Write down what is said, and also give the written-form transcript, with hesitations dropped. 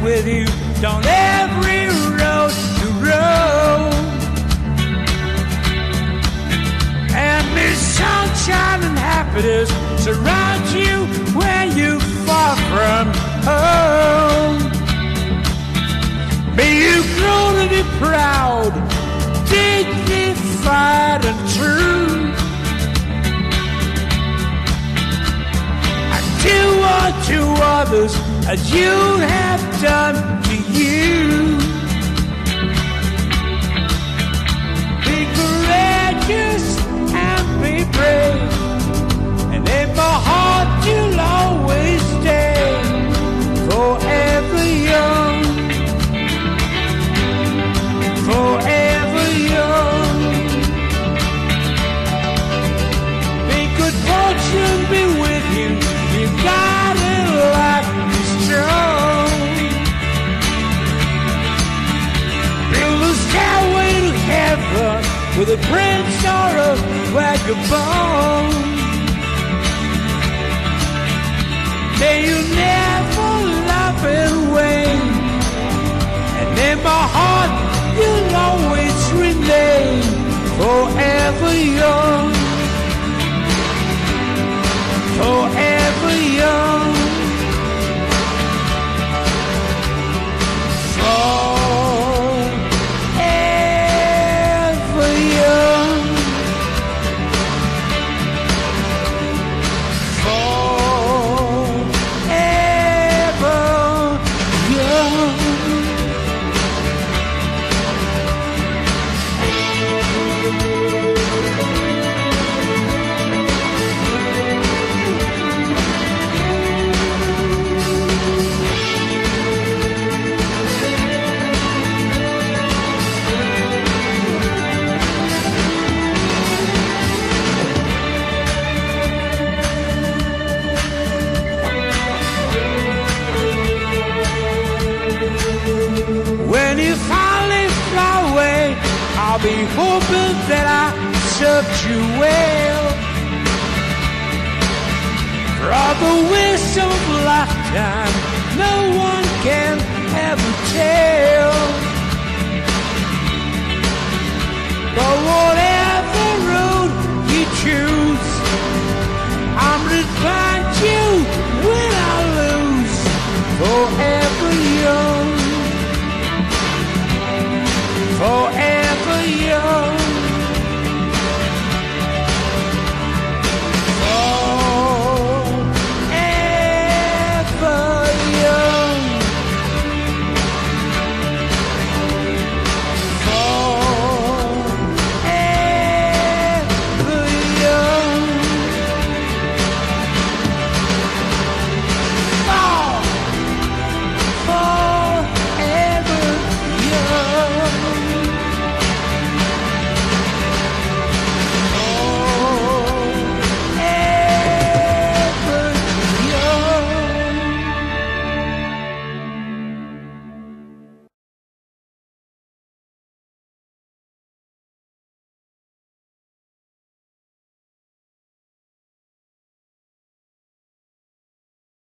with you down every road you roam. And may sunshine and happiness surround you when you far from home. May you grow to be proud, dignified and true. And do unto others as you have done to you. Be courageous and be brave, and in my heart you'll always stay forever young, forever young. May good fortune be with you, you've got a life be strong. Build a stairway to heaven with a prince or a vagabond. May you never love and wane, and in my heart you'll always remain forever young, forever young, forever young, forever young. When you finally fly away, I'll be hoping that I served you well. For all the wisdom of a lifetime, no one can ever tell. But whatever